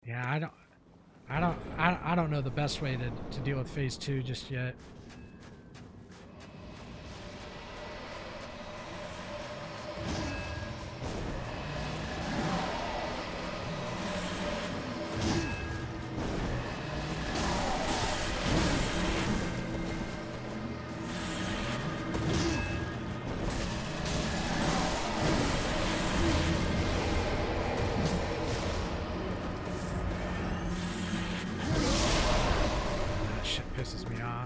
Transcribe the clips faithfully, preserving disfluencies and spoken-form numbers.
Yeah, I don't, I don't, I, I don't know the best way to to deal with phase two just yet. That shit pisses me off.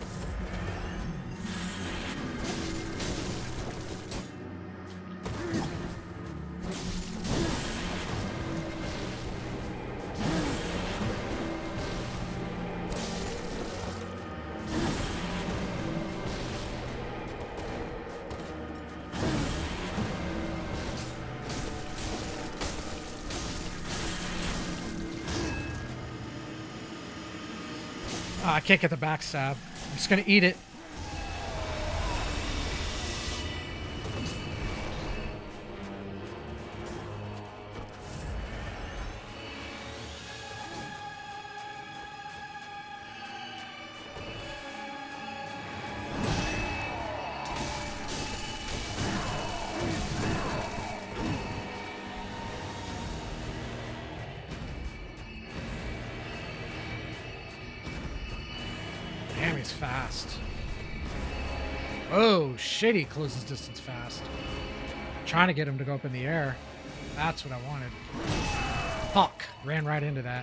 Oh, I can't get the backstab. I'm just gonna eat it. Damn, he's fast. Oh, shit, he closes distance fast. Trying to get him to go up in the air. That's what I wanted. Fuck. Ran right into that.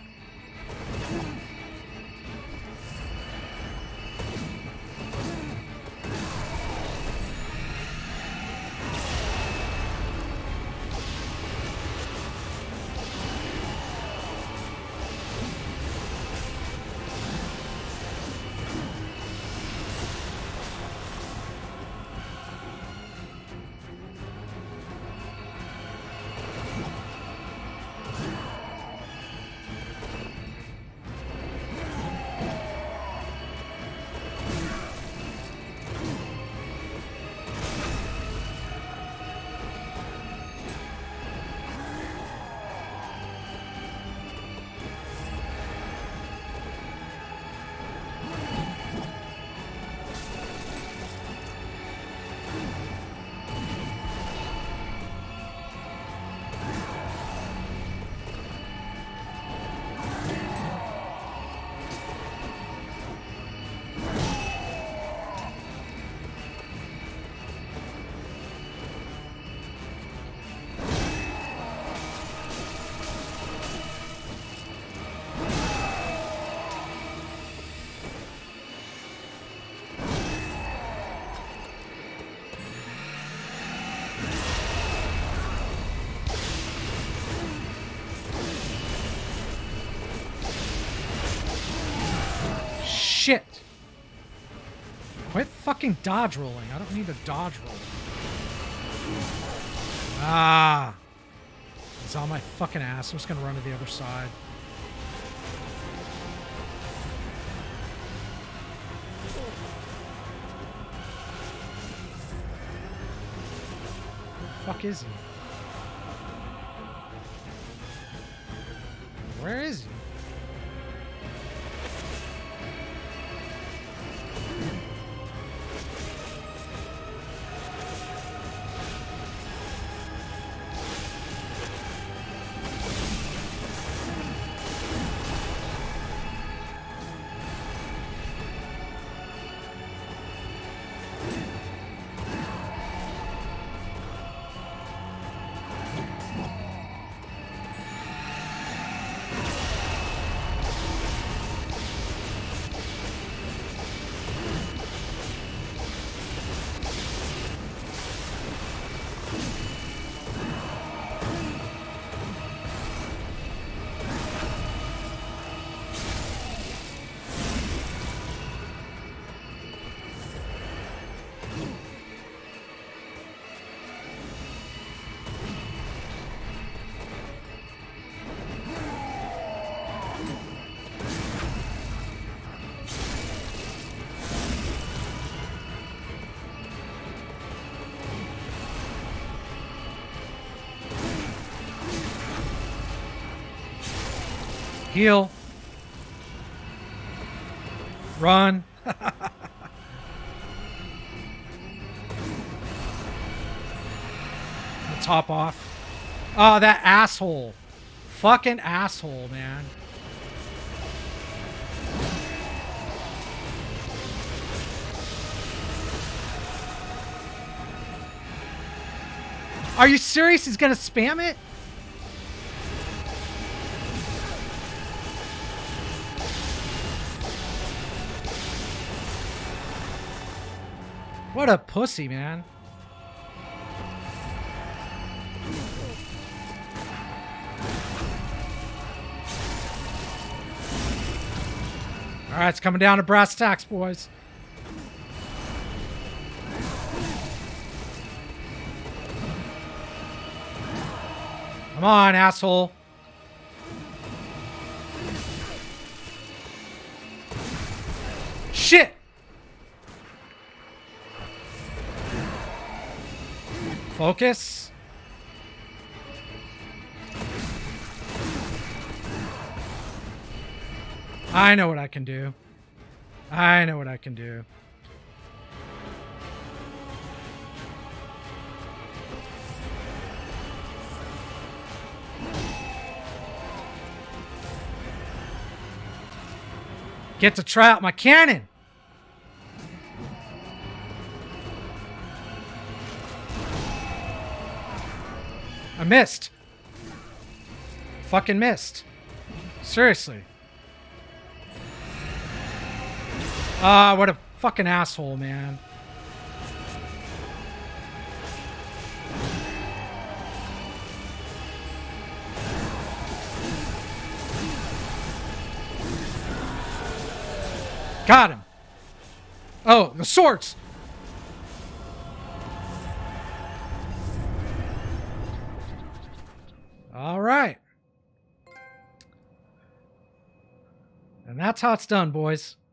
Shit! Quit fucking dodge rolling. I don't need to dodge roll. Ah! It's on my fucking ass. I'm just gonna run to the other side. Where the fuck is he? Where is he? Heal. Run. Top off. Oh, that asshole. Fucking asshole, man. Are you serious? He's gonna spam it? What a pussy, man. All right, it's coming down to brass tacks, boys. Come on, asshole. Shit! Focus. I know what I can do. I know what I can do. Get to try out my cannon. I missed. Fucking missed. Seriously. Ah, uh, what a fucking asshole, man. Got him. Oh, the swords. All right. And that's how it's done, boys.